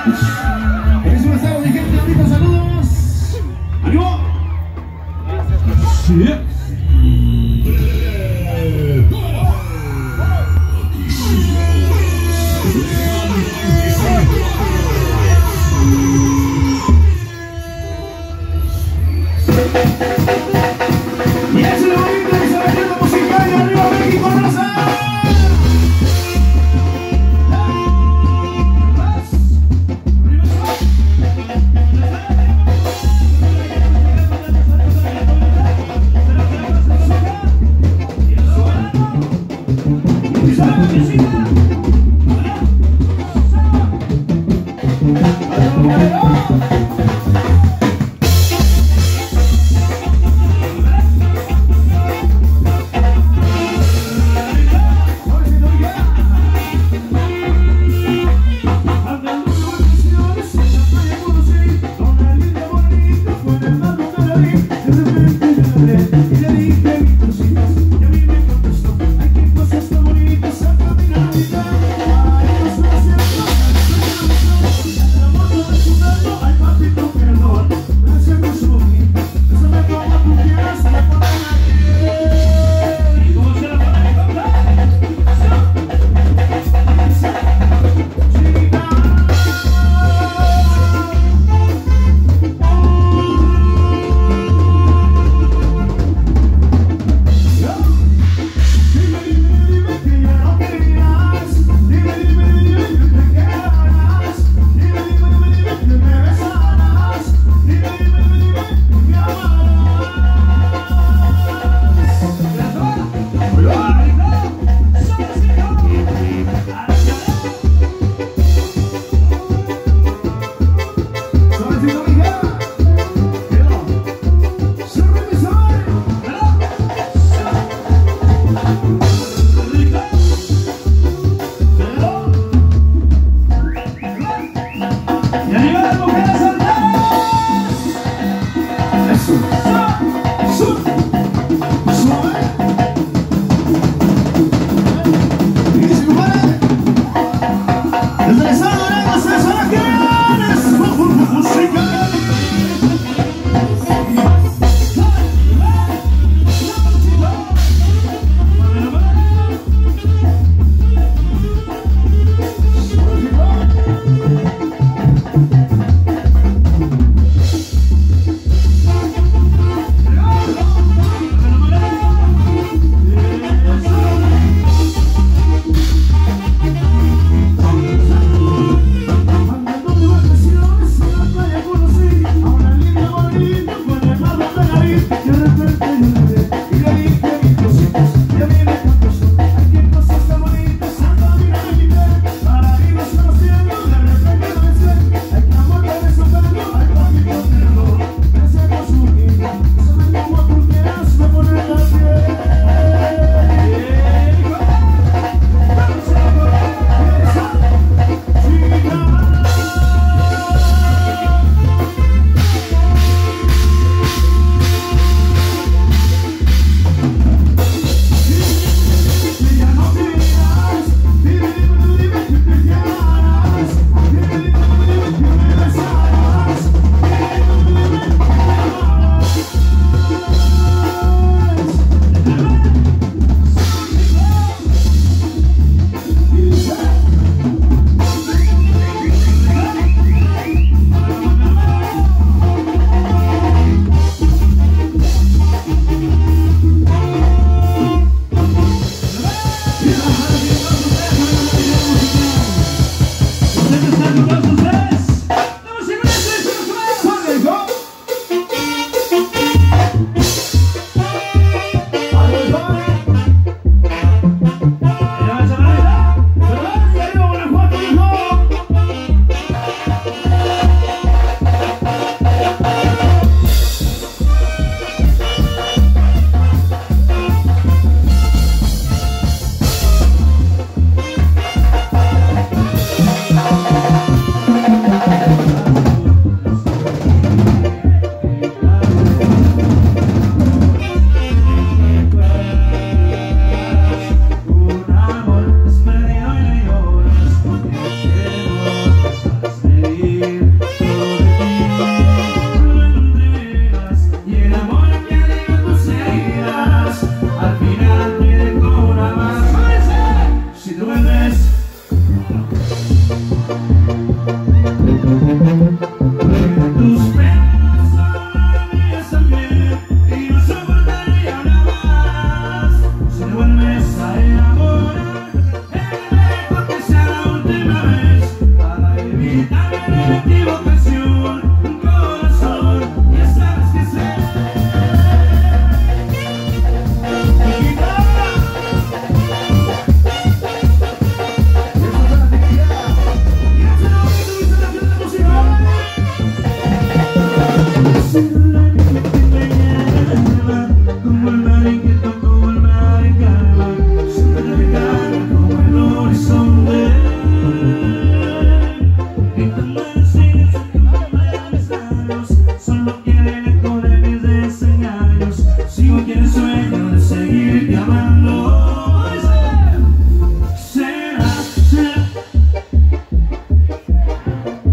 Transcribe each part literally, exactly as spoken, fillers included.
Es un estado de gente, ahorita saludos. ¡Ánimo! Sí. Y eso es lo bonito de esa belleza musical de Arriba México, Rosa.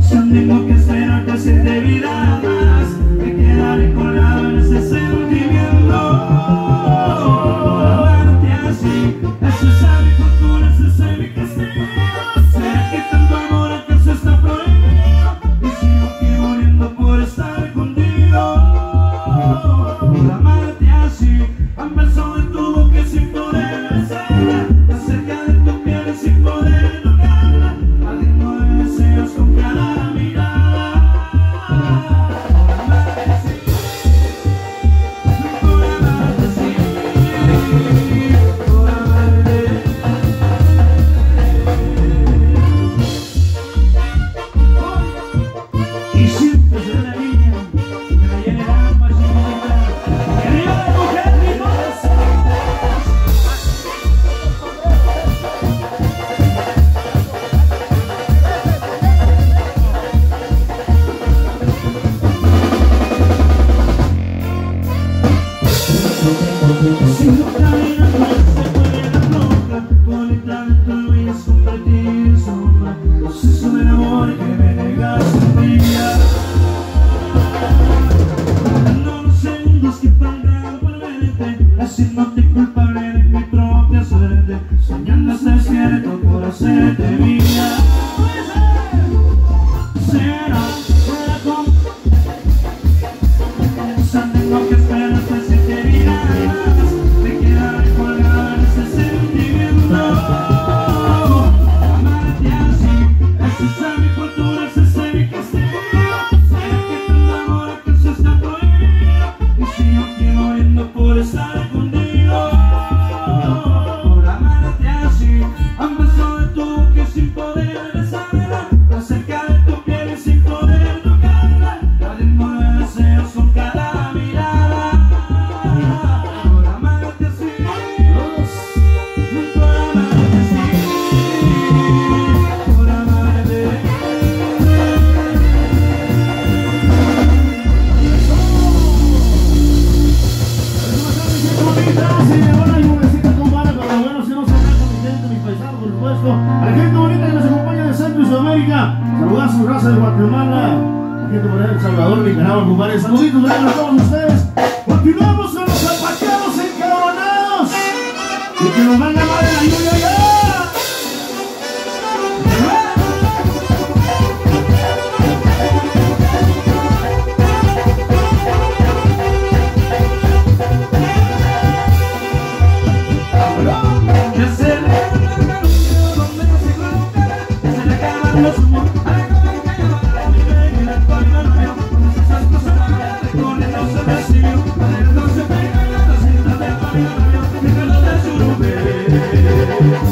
tengo que esperarte siete vidas más. Me quedaré colgado en ese sentimiento. Amarte así, eso es a mi fortuna, ese es mi castigo. ¿Será que tanto amor acaso está prohibido? Y sigo aquí muriendo por estar contigo. Por amarte así, a un beso de tu boca sin poder besarla, acerca de tu piel sin poder tocarla, ardiendo de deseos con cada mirada. Por amarte así, por amarte así, por amarte. Y siempre será la niña que me llene el alma chiquita. ¡Y arriba la mujer, ritmos! Si no caminas no se puede la roca, bonita de tu vida es compartir sombra, proceso del amor que me negaste un día. Dando los segundos que faltan por verte, haciéndote culpable de mi propia suerte, soñando hasta despierto por hacerte mía. Será, será como tengo que esperarte siete vidas más. Me quedaré colgado en ese sentimiento. Amarte así, esa es mi cultura, ese es mi castigo. Será que tanto amor acaso está prohibido? Y sigo aquí muriendo por estar contigo. Por amarte así, a un beso de tu boca sin poder besarla, acerca de tu piel sin poder tocarla, ardiendo de deseos con cada mirada. Por amarte así, por amarte así, por amarte. Sí, me van a lluvecita con vara, pero bueno, si no se deja mi gente, mis paisanos, por supuesto. A la gente bonita que nos acompaña de Centro y Sudamérica. Saludar a su raza de Guatemala. La gente por allá de El Salvador, Nicaragua, compadre. Saluditos a todos ustedes. Continuamos con los zapateados encabronados. Y que nos van a llamar en la lluvia ya. Que se le haga donde se coloca, que se le acaban los humos, a la comer que llevará mi rey, y la palma no veo, con esas cosas raras, recorriendo se recibió, adentro se pega la tacita de María María, y que lo de su rumbe.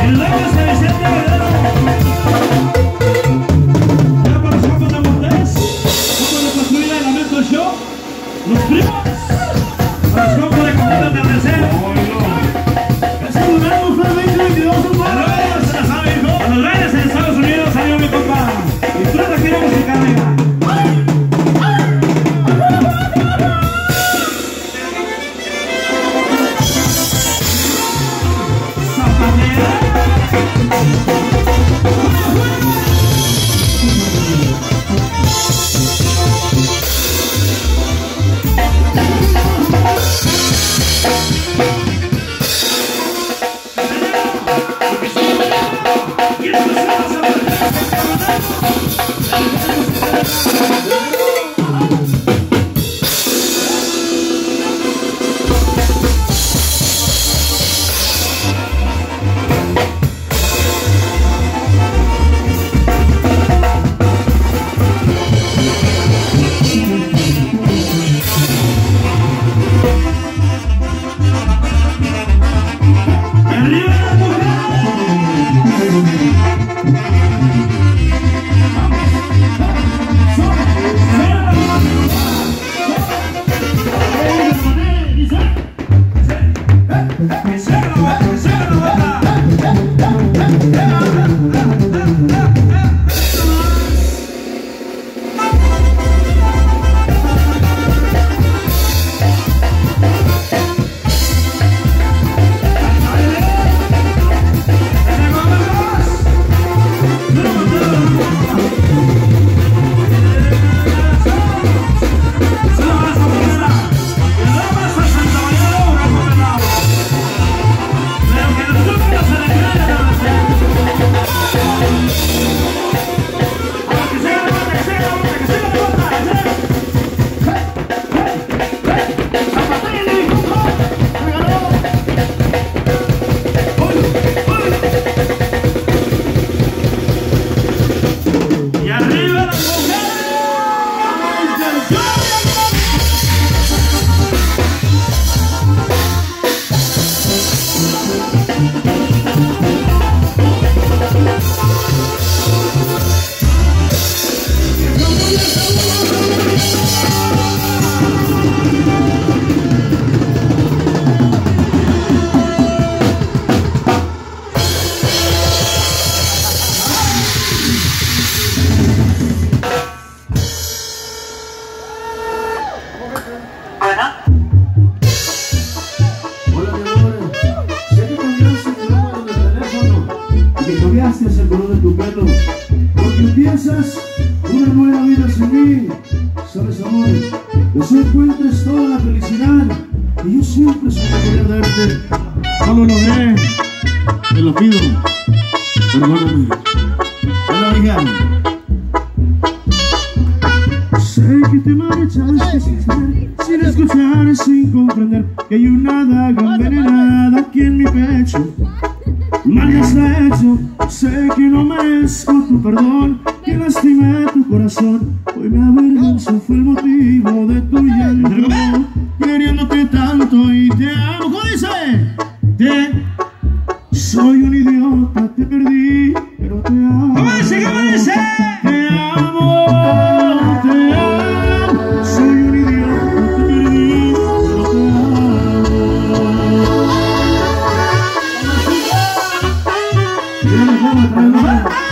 El Lagos de Vicente Guerrero. Ya para los campos de Montes, como de construir el Lamento Show. Los primos. Para los campos de Comunidad de Tercero. Ese lugar fue el veinte veintidós, hermano. A los reyes en Estados Unidos salió mi compa. Disfruta aquí la música, venga. El color de tu pelo, porque empiezas una nueva vida sin mí. Sabes, amor, que encuentres toda la felicidad y yo siempre soñé darte. No lo logré, te lo pido, perdóname. Hola, hija. Sé que te marchaste sin saber, sin escuchar, sin comprender que hay una daga envenenada aquí en mi pecho. Mal me has hecho, sé que no merezco tu perdón, que lastimé tu corazón. Hoy me avergüenzo, fue el motivo de tu llanto, queriéndote tanto y te amo. ¿Cómo dice? Te soy un idiota, te perdí, pero te amo. ¿Cómo dice? ¿Cómo dice? Te amo, te amo, soy un idiota, te perdí, pero te amo. Mira,